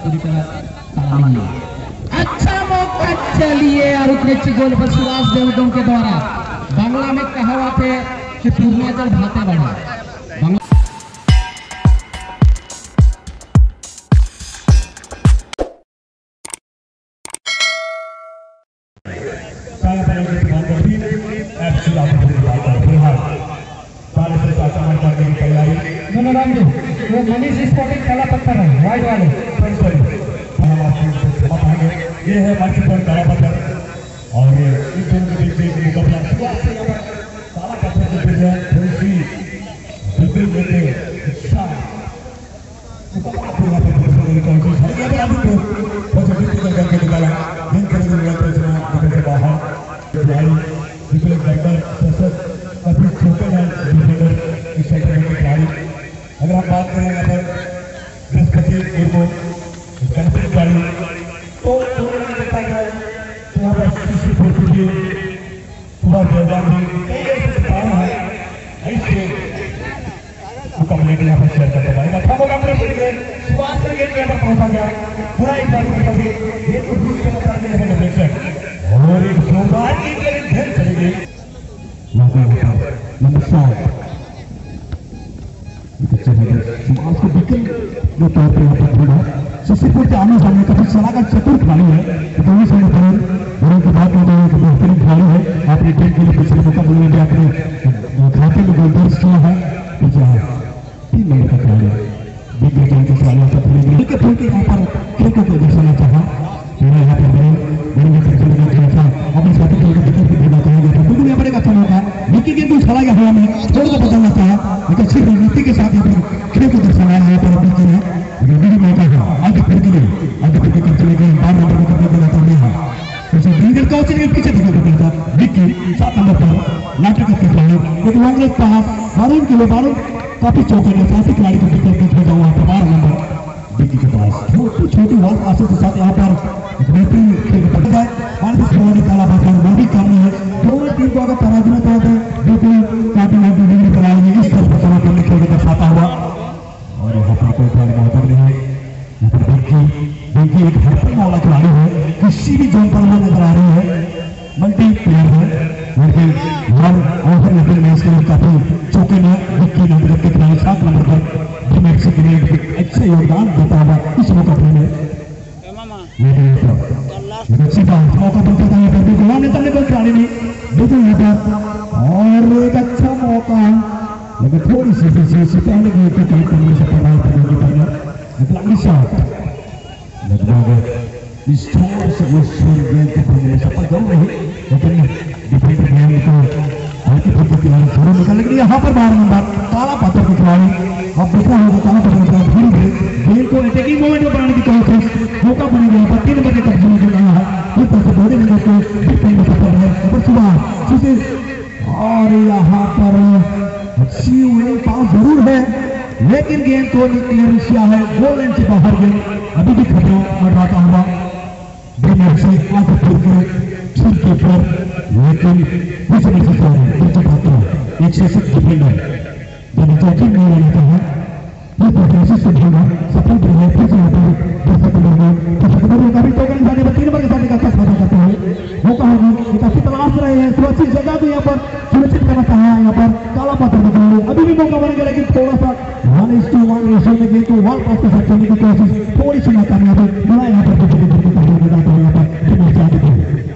पूरी तरह ताला नहीं है। अच्छा मौका चलिए और उत्कृष्ट गोल पर सुभाष देवगम के द्वारा। बांग्ला में कहावत है कि पूर्वांचल भाते बढ़ा। वो मनीष स्पोर्टिंग काला पत्थर है, वाइट वाले ये है मल्टीपल काला पत्थर और ये इन दोनों के बीच में मुकाबला काला पत्थर के बीच में थोड़ी सी बिल्कुल लेके मुकाबला पूरा करके निकाला दिन के बाहर डिफेंस बैटर काफी छोटे हैं डिफेंडर इस सेक्टर में खिलाड़ी। अगर हम बात करें यहाँ पर बृहस्पति उर्मो कैंपिंग गाड़ी तो देखा गया तो यहाँ पर किसी के सुबह जयदान है ऐसे मुकाबले के यहाँ पर शेयर करता जाएगा। था मुकाबले के लिए सुभाष का गेट यहाँ पर पहुंचा गया पूरा एक बार गेट को दूर के बताने हैं लोकेशन और एक जोरदार गेट के लिए ढेर चली गई नंबर 7 सुभाष को बिल्कुल जो तौर पर यहाँ पर ढूंढा शशिपुर के आने जाने का सलाह का चतुर खिलाड़ी है। दोनों समय पर बड़ों की बात होती है कि बेहतरीन खिलाड़ी है। आपने टीम के लिए पिछले मुकाबले में भी अपने खाते में गोल दर्ज किया है। 3 नंबर का खिलाड़ी दिग्गज के खिलाड़ियों से पूरे के फूल के यहाँ पर खेलों को दर्शाना चाहा। मेरा यहाँ पर अपने साथी खेल को भेजना चाहेंगे बिल्कुल यहाँ पर एक अच्छा मौका विकी गेंद को छड़ा गया हवा में थोड़ा सा बदलना चाहा लेकिन सिर्फ रणनीति के साथ यहाँ पर खेल को दर्शाया है। यहाँ पर विकी ने विकी मौका है आगे फिर के चले गए 12 नंबर में करने देना चाहते हैं जैसे डिंगल का उसे पीछे दिखा था विकी 7 नंबर पर नाटक के खिलाड़ी एक लॉन्ग लेग पास बारूद के लिए बारूद काफी चौकन्ने साथी खिलाड़ी को विकेट भेजा हुआ है 12 नंबर विकी के पास छोटी बॉल पासों के साथ यहाँ पर बेहतरीन खेल पड़ गए और काला भाषा वो भी करनी है। दोनों टीम को अगर तराजू में तो बिल्कुल काफी डिग्री बनाएंगे इस तरह से तरह करने खेल दर्शाता हुआ और यहाँ पर कोई खिलाड़ी मौका नहीं है। यहाँ पर बिल्कुल एक हरपन वाला खिलाड़ी है किसी भी जोन पर वो नजर आ रही है मल्टी प्लेयर है लेकिन हर ओवर लेवल मैच के लिए काफी चौके में विक्की नंबर के खिलाड़ी 7 नंबर पर मैक्सी के लिए अच्छा योगदान देता हुआ इस मुकाबले में मौका बनता था यहाँ पर बिल्कुल हमने सामने कोई खिलाड़ी नहीं बिल्कुल यहाँ पर और एक अच्छा मौका लेकिन थोड़ी सी पहले की विकेट करने से प्रभाव करने की पहले लंबी शॉट लगभग इस छोर से उस गेंद को खेलने में सफल जरूर रही लेकिन डिफेंडर गेंद को हल्की फुल्की खिलाड़ी छोड़ो निकल लेकिन यहाँ पर 12 नंबर काला पत्थर के खिलाड़ी अब देखा होगा काला पत्थर का धीरे गेंद को अटैकिंग मोमेंट में बनाने की कोशिश मौका बनी गया पर 3 नंबर के कब्जे में गया है इस तरह से बड़े नंबर को डिफेंड में सफल है और सुबह और यहाँ पर अच्छी विनिंग पास जरूर है लेकिन गेंद को क्लियर किया है गोल लाइन से बाहर गेंद अभी भी खतरा मंडराता हुआ ब्रह्म से आगे फिर के सिर के ऊपर लेकिन पीछे में खतरा है पीछे भागता एक से डिफेंडर जब चौकी नहीं रहता है ये कोशिश से ढूंढा सफल भी है फिर से यहाँ पर काफी टोकन जाने पर 3 नंबर के साथ एक अच्छा फायदा करते हुए मौका होगी एक अच्छी तलाश रहे हैं सुरक्षित जगह को यहाँ पर सुरक्षित करना चाहा यहाँ पर काला पत्थर निकाले अभी भी मौका बन गया लेकिन थोड़ा सा 1:1 रेशियो में गेंद को वॉल पास के साथ खेलने की कोशिश थोड़ी सी नाकामयाब है बड़ा यहाँ पर दूसरे के पहले के जाते हुए यहाँ पर टीम से आगे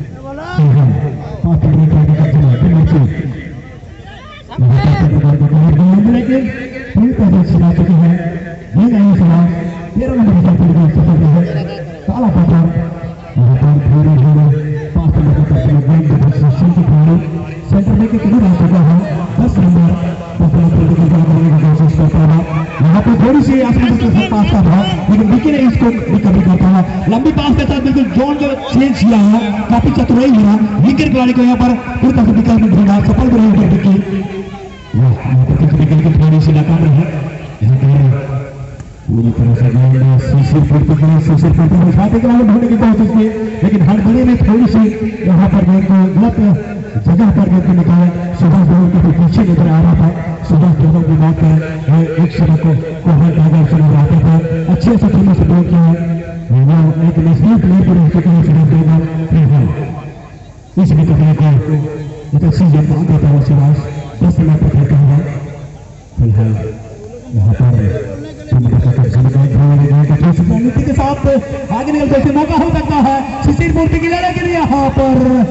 लेकिन पूरी तरह से चला चुके हैं ये नहीं सलाह 13 नंबर का सफल है काला पत्थर यहाँ पर धीरे धीरे 5 नंबर का गेंद के पोजीशन की खिलाड़ी सेंटर में के करीब आ चुका है 10 नंबर करने की कोशिश करता है यहाँ पर थोड़ी सी आसमान के साथ पास का था लेकिन विकी ने इसको रिकवरी करता है लंबी पास के साथ बिल्कुल जोन को चेंज किया है काफी चतुराई हुआ विकेट खिलाड़ी को यहाँ पर पूरी तरह से विकेट में ढूंढा सफल भी रही विकी खिलाड़ी से नाकाम रहे यहाँ पर पूरी तरह से गेंद सीसर फुर्ती में साथ ढूंढने की कोशिश की लेकिन हड़बड़ी में थोड़ी सी यहाँ पर गेंद को गलत जगह पर गेंद को निकाला सुभाष देव के पीछे नजर आ रहा था सुभाष देव की बात करें एक सड़क को नजर आता था अच्छे से टीमों से बॉल किया लेकिन इसलिए प्लेयर पर उसके लिए शुरू देगा फिलहाल इसलिए कहने को इधर सीजन बांध देता है सिवास 10 मिनट पर खेलता हुआ फिलहाल यहाँ पर नीति के साथ आगे निकलते हुए मौका हो सकता है शिशिर मूर्ति की लड़ाई के लिए यहाँ पर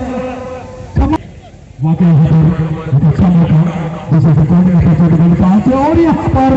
वाकई यहाँ पर एक अच्छा मौका जिसे पास और यहाँ पर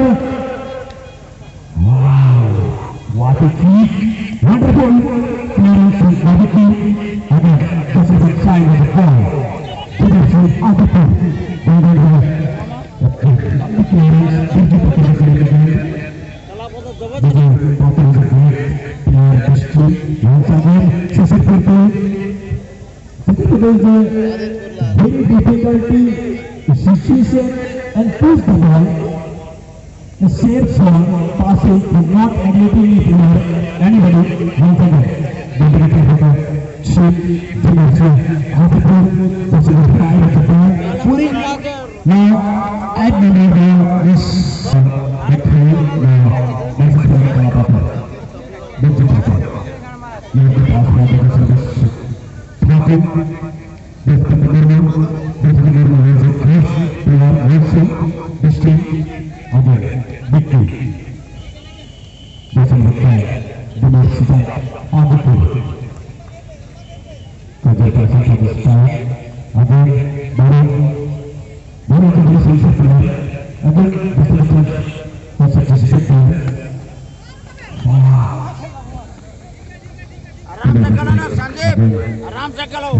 what a kick, wonderful clearance from Babaki, again, this is a sign of the ball, to the field, out the field, and then the clearance, beautiful clearance again, the bottom of the field, player Kushki, once again, Shishir Purti, I think it is a very difficulty situation and push the ball. The safe zone passing is not negatively for anybody. Once again, the director of the ship, dimension, output, possible five of the ball. Putting now, at the middle, this victory now. This is very Kalapapa. This is Papa. You have to pass for the service. Talking, this is the middle, this is the middle, this is the first, we are also this team. Again, victory. Doesn't look like the most on the field. Kajal person for the start. Again, Baru to the solution player. Again, this is the solution player. आराम से करो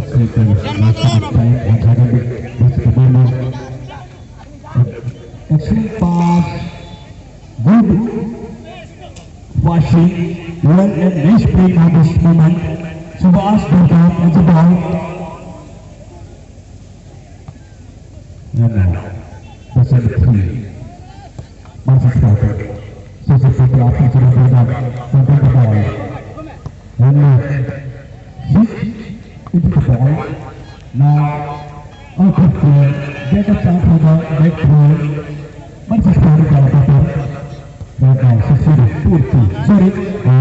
excellent pass, good washing, well and nice play at this moment. Subhash Durga as a ball. And now, the 73. Marcus Carter. So the people after the ball, control the ball. One more. Hit into the ball. Now, out of play, get a chance for the back throw. But it's not a problem. Right now, Shishir Purti. Sorry,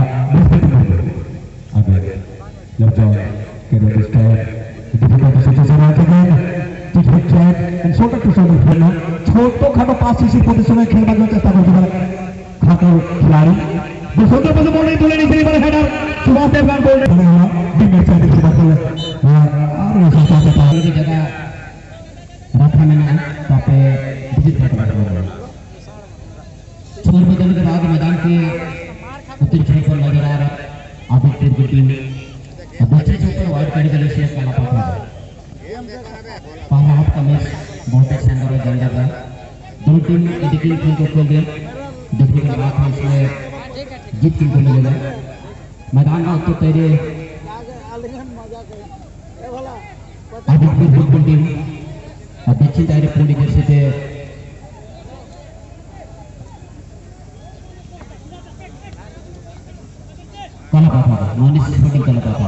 again, left down, get on this time. The difficulty situation again. Take the track and shoulder to shoulder खेलना. छोटो खाटो पास Shishir Purti समय खेल बदलने चेष्टा करते हैं. खाटो खिलाड़ी. दूसरों के पास बॉल नहीं बोले नहीं बड़े हेडर. सुभाष देवगन बोल रहे हैं. डिमेट से देखिए बात है. और ऐसा चाहते हैं की जगह रखा मैंने तापे विजिट करता हूँ छोर बदलने के बाद मैदान के उत्तरी छोर पर नजर आ रहा आदित्य की टीम दक्षिण छोर पर वाइट कार्ड के लिए शेयर काला पाता है पहला हाफ का मैच बहुत अच्छा अंदर है जल्द है दोनों टीम एडिकली खेल को खेल रहे देखने के बाद हम इसमें जीत टीम को मिलेगा मैदान में उत्तर तेरे आदित्य की टीम दक्षिण दायरे पूरी जैसे थे काला पाता नॉन स्पोर्टिंग काला पाता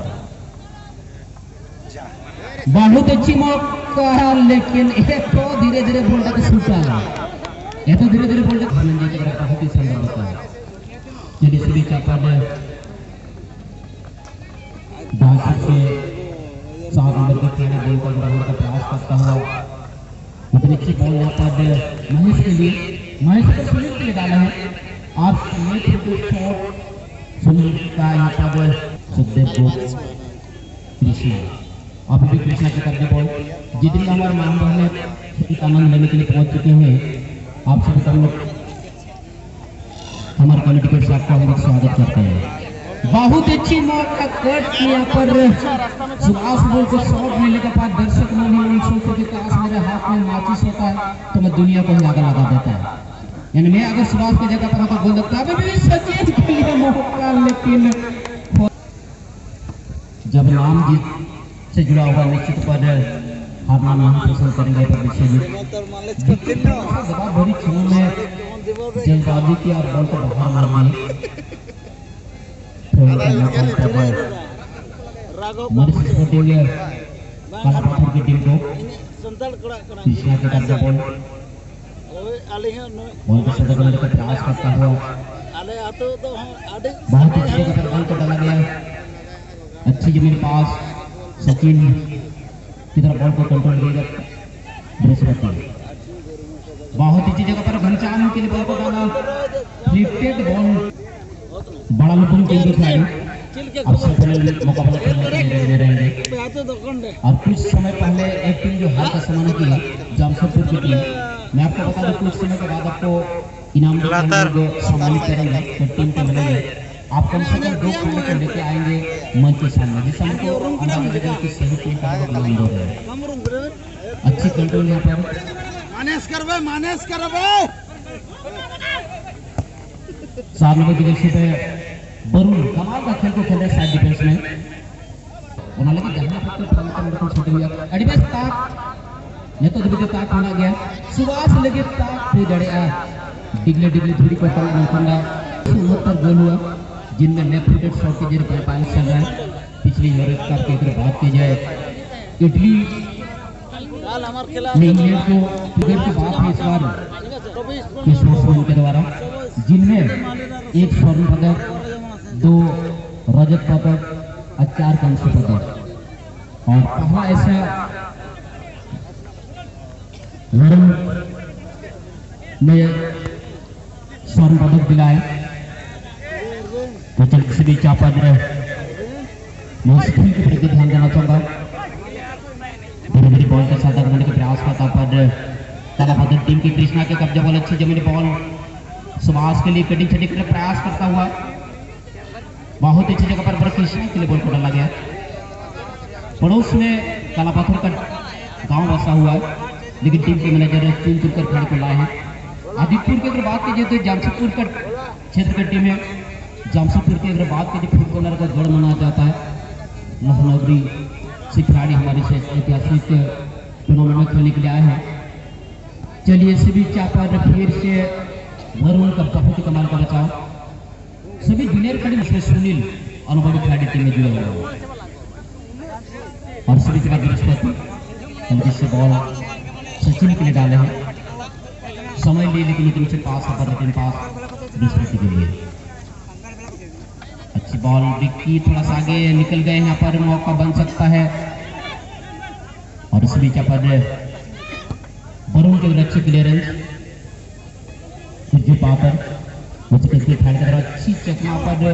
बहुत अच्छी मौका है लेकिन ये तो धीरे धीरे बोलता तो छूटा है ये तो धीरे धीरे बोलता फलंदी की तरफ बहुत ही सुंदर होता है चलिए सभी का पद डांसर से 7 नंबर के खेल गोल का ग्राउंड का प्रयास करता हुआ इतनी अच्छी बॉल यहाँ पर महेश के लिए महेश को सुनील के लिए डाला है आप सुनील को शॉट सुनील का यहाँ पर सुखदेव को कृष्णा अभी भी कृष्णा की तरफ बॉल जितनी हमारे मेंबर ने आनंद लेने के लिए पहुंच चुके हैं आप सभी का लोग हमारे कमेटी के साथ का स्वागत करते हैं बहुत अच्छी मौका कट यहाँ पर सुभाष बोल को शॉट मिलने के बाद दर्शक नहीं सोचते कि काश मेरे हाथ में माचिस होता है तो मैं दुनिया को ही आगे लगा देता है यानी मैं अगर सुभाष की जगह पर गोल लगता है भी सचेत के लिए मौका लेकिन जब नाम जीत से जुड़ा हुआ निश्चित पर हारना नहीं पसंद करेंगे पर दबाव भरी क्षणों में जल्दबाजी की और बॉल को बाहर मारनी काला पत्थर की टीम को कृष्णा के तरफ बॉल को सदर करने का प्रयास करता हुआ बहुत अच्छी जगह पर बॉल को डाला गया अच्छी जमीन पास सचिन की तरफ बॉल को कंट्रोल करेगा बृहस्पति। बहुत अच्छी जगह पर घनश्याम के लिए बॉल को डाला, फ्लिप्टेड बॉल, बड़ा लुटन के लिए खिलाड़ी अब सफल मुकाबला खेलने के लिए रहेंगे। अब कुछ समय पहले एक टीम जो हार का सामना किया जमशेदपुर की टीम, मैं आपको बता दूं कुछ समय के बाद आपको इनाम जो सम्मानित करेंगे तो टीम को मिलेंगे। आप कम से कम 2 खिलाड़ी को लेके आएंगे मंच के सामने, जिससे हमको अंदाजा लगेगा कि सही टीम का इनाम दे रहे हैं। अच्छी कंट्रोल यहाँ पर मानेस कर 4 नंबर की जर्सी पे वरुण कमाल का खेल को खेल रहे साइड डिफेंस में। उन्होंने लगे जहां तक फलता मेरे को छूट गया एडवेस ताक ने तो दिबे ताक होना गया सुभाष लगे ताक पे जड़े आ डिगले थोड़ी को कल नौकंडा 69 गोल हुआ, जिनमें लेफ्ट फुटेड शॉट के जरिए पास चल रहा है। पिछली यूरोप कप की अगर बात की जाए इटली ने इंग्लैंड को क्रिकेट की बात है इस बार के स्पोर्ट्समैन के द्वारा, जिनमें 1 स्वर्ण पदक, 2 रजत पदक और 4 कांस्य पदक, और पहला ऐसा वरुण ने स्वर्ण पदक दिलाया। तो चल किसी भी चापा मैं स्किल के प्रति ध्यान देना चाहूंगा। धीरे बॉल के साथ आगमन के प्रयास करता पर तालाबंद टीम की कृष्णा के कब्जा बॉल, अच्छी जमीन बॉल सुभाष के लिए कटिंग छटिंग के प्रयास करता हुआ बहुत अच्छी जगह पर कृष्णा के लिए बॉल को डाला गया। पड़ोस में काला पत्थर का गांव बसा हुआ है, लेकिन टीम के मैनेजर चुन कर खिलाड़ी को लाए हैं। आदिपुर की अगर बात कीजिए तो जमशेदपुर का क्षेत्र की टीम है। जमशेदपुर की अगर बात कीजिए फुटबॉलर का गढ़ माना जाता है। लखनऊ से खिलाड़ी हमारे से ऐतिहासिक टूर्नामेंट में खेलने के लिए आए हैं। चलिए सभी चापा फिर से वरुण का बहुत ही कमाल का बचाव, सभी जूनियर खिलाड़ी उसमें सुनील अनुभवी खिलाड़ी टीम में जुड़े हुए हैं, और सभी जगह बृहस्पति जिससे बॉल सचिन के लिए डाले हैं। समय लिए लेकिन उनसे पास बृहस्पति के लिए अच्छी बॉल, विक्की थोड़ा सा आगे निकल गए, यहाँ पर मौका बन सकता है। और इस बीच पर वरुण के अच्छी क्लियरेंस पापर अच्छी चकमा पर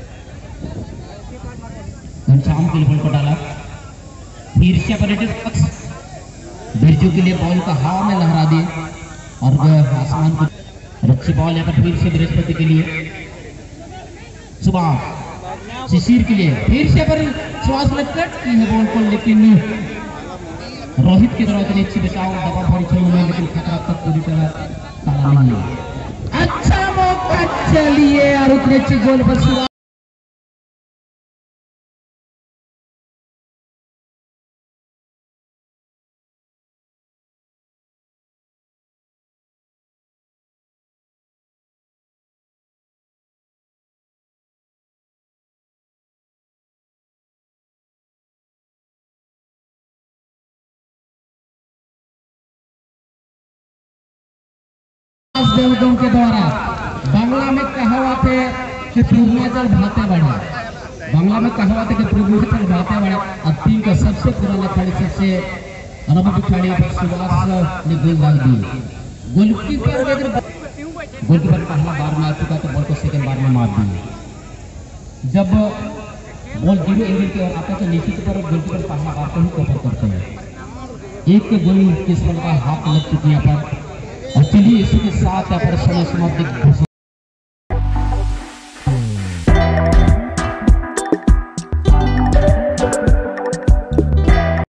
घनश्याम के लिए बॉल को डाला। ईर्ष्या पर बिरजू के लिए बॉल का हवा में लहरा दिए और आसमान को अच्छी बॉल यहाँ पर फिर से बृहस्पति के लिए। सुभाष शिशिर के लिए फिर से पर सुभाष ने कट की है बॉल को, लेकिन रोहित की तरह इतनी अच्छी बचाव दबा भरी खेल में, लेकिन खतरा तक पूरी तरह ताला नहीं है। अच्छा मौका चलिए और उतने अच्छी गोल पर सुभाष देवदों के द्वारा बांग्ला में कहावत है कि पूर्वांचल भाते बढ़ा, बांग्ला में कहावत है कि पूर्वांचल भाते बढ़ा। अब टीम का सबसे पुराना खिलाड़ी, सबसे अनुभवी खिलाड़ी सुभाष ने गोल दाग दी। गोलकीपर पहला बार में आ चुका तो बॉल को सेकंड बार में मार दी। जब बॉल 0 एंगल की ओर आता है तो निश्चित पर गोलकीपर पहला बार को ही कवर करते हैं। एक गोल किस का हाथ लग चुकी है पर। और चलिए इसी के साथ यहाँ पर समय समाप्ति